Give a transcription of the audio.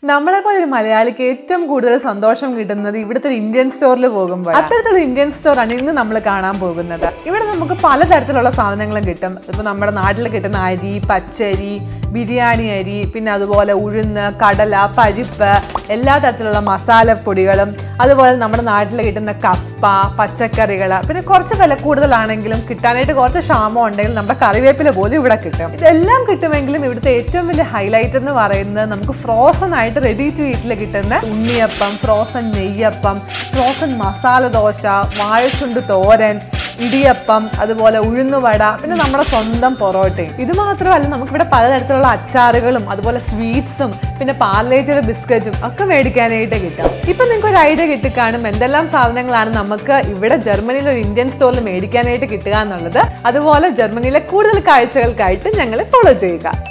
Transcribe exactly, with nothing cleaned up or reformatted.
നമ്മളെപ്പോലെ ഒരു മലയാളിക്ക് ഏറ്റവും കൂടുതൽ സന്തോഷം കിട്ടുന്നത് ഇവിടുത്തെ ഒരു ഇന്ത്യൻ സ്റ്റോറിൽ പോകുമ്പോൾ. അത്തരത്തിലുള്ള ഇന്ത്യൻ സ്റ്റോറാണ് ഇന്ന് നമ്മൾ കാണാൻ പോകുന്നത്. ഇവിടെ നമുക്ക് പലതരത്തിലുള്ള സാധനങ്ങളും കിട്ടും. ഇപ്പം നമ്മുടെ നാട്ടിൽ കിട്ടുന്ന അരി, പച്ചരി, ബിരിയാണി അരി, പിന്നെ അതുപോലെ ഉഴുന്ന്, കടല, പരിപ്പ്, എല്ലാ തരത്തിലുള്ള മസാലപ്പൊടികളും, അതുപോലെ നമ്മുടെ നാട്ടിൽ കിട്ടുന്ന കപ്പ, പച്ചക്കറികൾ, പിന്നെ കുറച്ച് വില കൂടുതലാണെങ്കിലും കിട്ടാനായിട്ട് കുറച്ച് ക്ഷാമം ഉണ്ടെങ്കിലും നമ്മുടെ കറിവേപ്പില പോലും ഇവിടെ കിട്ടും. ഇതെല്ലാം കിട്ടുമെങ്കിലും ഇവിടുത്തെ ഏറ്റവും വലിയ ഹൈലൈറ്റ് എന്ന് പറയുന്നത് നമുക്ക് ഫ്രോസൺ ആയിട്ട് റെഡി ടു ഈറ്റിൽ കിട്ടുന്ന ഉണ്ണിയപ്പം, ഫ്രോസൺ നെയ്യപ്പം, ഫ്രോസൺ മസാല ദോശ, വാഴച്ചുണ്ട് തോരൻ, ഇടിയപ്പം, അതുപോലെ ഉഴുന്നുവട, പിന്നെ നമ്മുടെ സ്വന്തം പൊറോട്ടയും. ഇത് മാത്രമല്ല, നമുക്കിവിടെ പലതരത്തിലുള്ള അച്ചാറുകളും അതുപോലെ സ്വീറ്റ്സും പിന്നെ പാർലേജിയുടെ ബിസ്ക്കറ്റും ഒക്കെ മേടിക്കാനായിട്ട് കിട്ടും. ഇപ്പം നിങ്ങൾക്ക് ഒരു ഐഡിയ കിട്ടിക്കാണും എന്തെല്ലാം സാധനങ്ങളാണ് നമുക്ക് ഇവിടെ ജർമ്മനിയിലെ ഒരു ഇന്ത്യൻ സ്റ്റോറിൽ മേടിക്കാനായിട്ട് കിട്ടുക എന്നുള്ളത്. അതുപോലെ ജർമ്മനിയിലെ കൂടുതൽ കാഴ്ചകൾക്കായിട്ട് ഞങ്ങളെ ഫോളോ ചെയ്യുക.